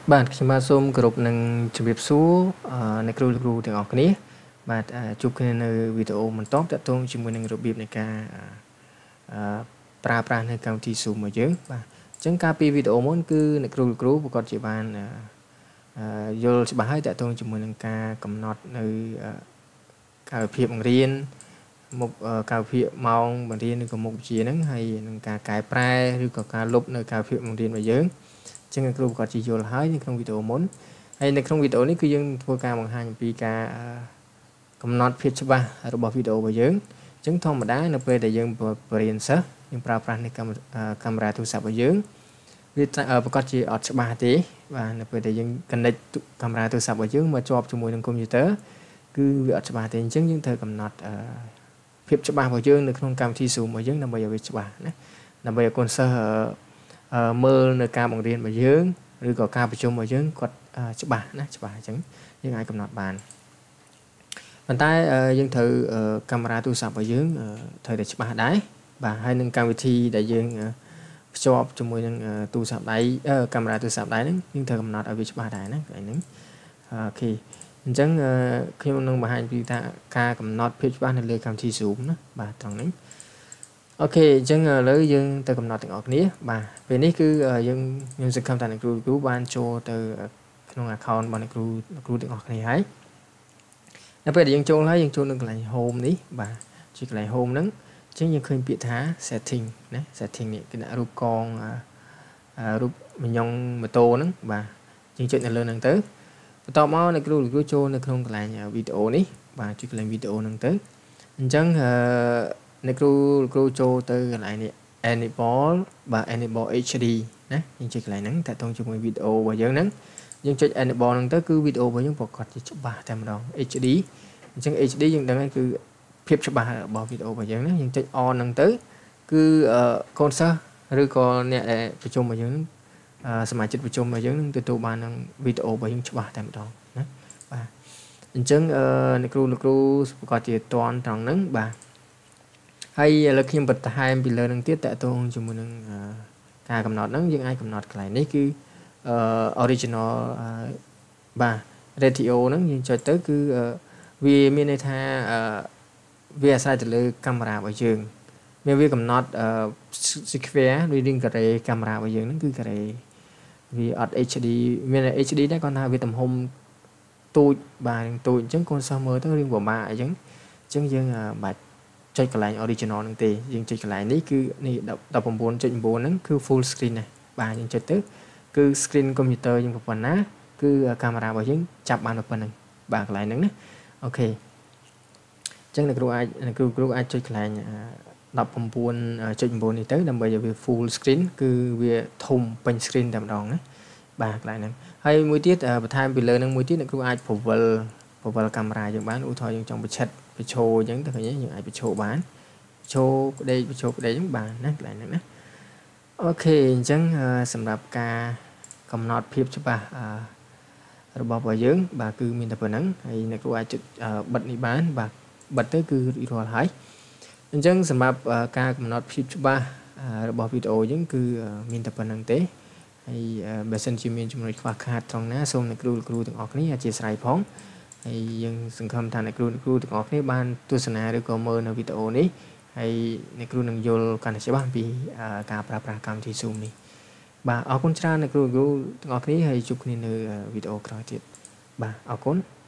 បាទខ្ញុំបាទសូមគោរពនឹងជម្រាបសួរអ្នកគ្រូទាំងអស់គ្នាបាទជួបគ្នានៅវីដេអូបន្តតាក់ទងជាមួយនឹងរបៀបនៃការប្រើប្រាស់នៅកម្មវិធី Zoom របស់យើងបាទអញ្ចឹងកាលពីវីដេអូមុនគឺអ្នកគ្រូប្រកាសជាបានយល់ច្បាស់ហើយតាក់ទងជាមួយនឹងការកំណត់នៅកាលវិភាគបង្រៀនមុខកាលវិភាគម៉ោងបង្រៀនឬក៏មុខវិជ្ជាហ្នឹងហើយនឹងការកែប្រែឬក៏ការលុបនៅកាលវិភាគបង្រៀនរបស់យើងចឹងគ្រូគាត់ជាយល់ហើយនៅក្នុងវីដេអូមុនហើយនៅក្នុងវីដេអូនេះគឺយើងធ្វើការបង្ហាញអំពីការកំណត់ភាពច្បាស់របស់វីដេអូរបស់យើងចឹងធម្មតានៅពេលដែលយើងបរៀនសិស្សយើងប្រើប្រាស់នៃកាមេរ៉ាទូរស័ព្ទរបស់យើងវាប្រកាសជាអត់ច្បាស់ទេបាទនៅពេលដែលយើង connect កាមេរ៉ាទូរស័ព្ទរបស់យើងមកជាប់ជាមួយនឹងកុំព្យូទ័រគឺវាអត់ច្បាស់ទេអញ្ចឹងយើងត្រូវកំណត់ភាពច្បាស់របស់យើងនៅក្នុងកម្មវិធី Zoom របស់យើងដើម្បីឲ្យវាច្បាស់ណាដើម្បីឲ្យកូនសិស្សមើលនៅការបង្រៀនរបស់យើងឬក៏ការប្រជុំរបស់យើងគាត់ច្បាស់ណាច្បាស់អញ្ចឹងយើងអាចកំណត់បានប៉ុន្តែយើងត្រូវកាមេរ៉ាទូរស័ព្ទរបស់យើងត្រូវតែច្បាស់ដែរបាទហើយនឹងកម្មវិធីដែលយើងភ្ជាប់ជាមួយនឹងទូរស័ព្ទដៃកាមេរ៉ាទូរស័ព្ទដៃហ្នឹងយើងត្រូវកំណត់ឲ្យវាច្បាស់ដែរណាកន្លែងហ្នឹងអូខេអញ្ចឹងខ្ញុំនឹងបង្ហាញពីថាការកំណត់ភាពច្បាស់នៅលើកម្មវិធី Zoom ណាបាទត្រង់ហ្នឹងអូខេអញ្ចឹងឥឡូវយើងទៅកំណត់ទាំងអស់គ្នាបាទពេលនេះគឺខ្ញុំសង្ឃឹមថាអ្នកគ្រូបានចូលទៅក្នុង account របស់អ្នកគ្រូទាំងអស់គ្នាហើយនៅពេលដែលយើងចូលហើយយើងចូលនៅកន្លែង home នេះបាទជាកន្លែង home ហ្នឹងអញ្ចឹងយើងឃើញពាក្យថា setting ណា setting នេះគឺដាក់រូបកងរូបមញងម៉ូតូហ្នឹងបាទយើងចុចនៅលើហ្នឹងទៅបន្ទាប់មកអ្នកគ្រូចូលនៅក្នុងកន្លែងវីដេអូនេះបាទចុចកន្លែងវីដេអូហ្នឹងទៅអញ្ចឹងអ្នកគ្រូចូលទៅកន្លែងនេះ enable បាទ enable HD ណាយើងចុចកន្លែងហ្នឹងតាក់ទងជាមួយវីដេអូរបស់យើងហ្នឹងយើងចុច enable ហ្នឹងទៅគឺវីដេអូរបស់យើងប្រកាសជាច្បាស់តែម្ដង HD អញ្ចឹង HD យើងដឹងហើយគឺភាពច្បាស់របស់វីដេអូរបស់យើងហ្នឹងយើងចុច on ហ្នឹងទៅគឺកូនសិស្សឬក៏អ្នកដែលប្រជុំរបស់យើងហ្នឹងសមាជិកប្រជុំរបស់យើងនឹងទទួលបាននឹងវីដេអូរបស់យើងច្បាស់តែម្ដងណាបាទអញ្ចឹងអ្នកគ្រូប្រកាសជាតន់ត្រង់ហ្នឹងបាទហើយឥឡូវខ្ញុំបន្ថែមពីលើនឹងទៀតតកតងជាមួយនឹងការកំណត់ហ្នឹងយើងអាចកំណត់កន្លែងនេះគឺoriginal បាទ radio ហ្នឹងយើងចុចទៅគឺវាមានន័យថាវាអាស្រ័យទៅលើកាមេរ៉ារបស់យើងមានវាកំណត់ square reading ការ៉េកាមេរ៉ារបស់យើងហ្នឹងគឺការ៉េវាអត់ HD មាន HD ដែរគាត់ថាវាទំហំទូចបាទទូចអញ្ចឹងកូនសិស្សមើលទៅរៀងពិបាកអញ្ចឹងយើងបាច់ចុចកន្លែង original ហ្នឹងទេយើងចុចកន្លែងនេះគឺនេះ 19.9 ហ្នឹងគឺ full screen ណាបាទយើងចុចទៅគឺ screen កុំព្យូទ័រយើងប៉ុណ្ណាគឺកាមេរ៉ារបស់យើងចាប់បានប៉ុណ្្នឹងបាទកន្លែងហ្នឹងណាអូខេអញ្ចឹងអ្នកគ្រូអាចចុចកន្លែង19.9 នេះទៅដើម្បីឲ្យវា full screen គឺវាធំពេញ screen តែម្ដងណាបាទកន្លែងហ្នឹងហើយមួយទៀតបន្ថែមពីលើហ្នឹងមួយទៀតអ្នកគ្រូអាចពវល់កាមេរ៉ាយើងបានឧទាហរណ៍យើងចង់បញ្ឆិតបញ្ឈរអញ្ចឹងទៅឃើញយើងអាចបញ្ឈរបានបញ្ឈរក្ដេកអញ្ចឹងបានណាកន្លែងហ្នឹងណាអូខេអញ្ចឹងសម្រាប់ការកំណត់ភាពច្បាស់របស់យើងបាទគឺមានតែប៉ុណ្្នឹងហើយអ្នកគ្រូអាចចុចបិទនេះបានបាទបិទទៅគឺរួចរាល់ហើយអញ្ចឹងសម្រាប់ការកំណត់ភាពច្បាស់របស់វីដេអូយើងគឺមានតែប៉ុណ្្នឹងទេហើយបើសិនជាមានចំណុចខ្វះខាតត្រង់ណាសូមអ្នកគ្រូទាំងអស់គ្នាអធិស្ឋានផងហើយយើងសង្ឃឹមថាអ្នកគ្រូទាំងអស់គ្នាបានទស្សនាឬក៏មើលនៅវីដេអូនេះហើយអ្នកគ្រូនឹងយល់កាន់តែច្បាស់ពីការប្រើប្រាស់កម្មវិធី Zoom នេះបាទអរគុណច្រើនអ្នកគ្រូទាំងអស់គ្នាហើយជួបគ្នានៅវីដេអូក្រោយទៀតបាទអរគុណ